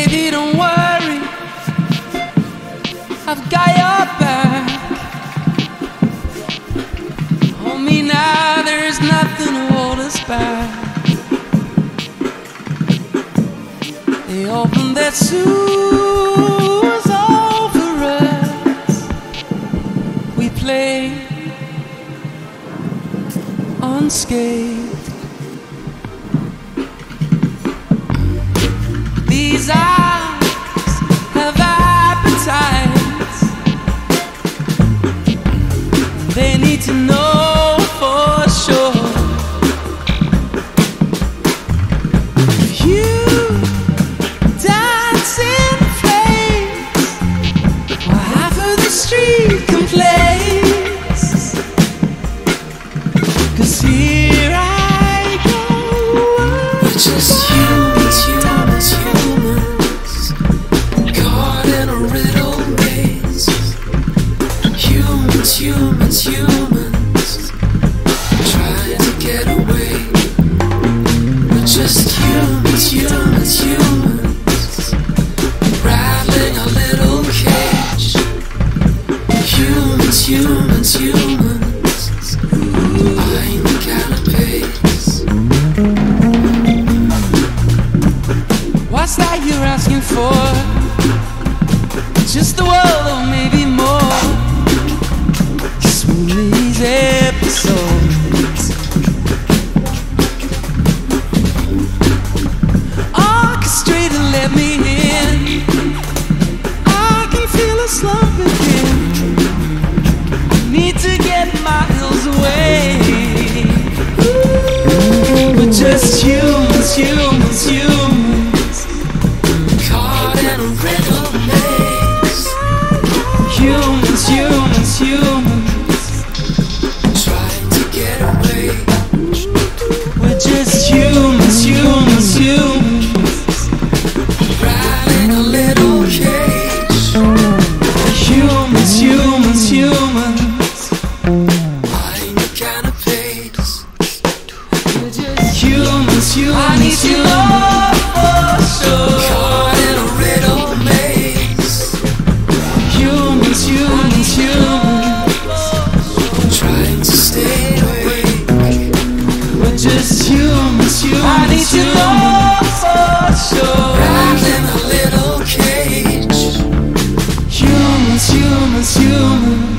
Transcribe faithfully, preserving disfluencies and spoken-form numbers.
Baby, don't worry, I've got your back. Hold me now, there is nothing to hold us back. They opened their sewers over us. We played unscathed. These eyes have appetites. They need to know for sure. If you dance in flames, or half of the street complains, 'cause here I go. We're just humans, humans, humans, caught in a riddle maze. Humans, humans, humans, trying to get away. We're just humans, humans, humans, rattling a little cage. Humans, humans, humans, behind the canapés. What's that you're asking for? Just the world or maybe more. Swing these episodes. Orchestrate and let me in. I can feel a slump again. Need to get miles away. We're just humans, humans, humans, Caught in a riddle maze. humans, humans, humans. Trying to get away. We're just humans, humans, humans, Rattling a little cage. humans, humans, humans, Behind the canapés. We're just humans, humans. I need to know for sure. Caught in a riddle maze. Humans, humans, humans, Trying to stay awake. we're just humans, humans. I need to know for sure. Rattling a little cage. Humans, humans, humans.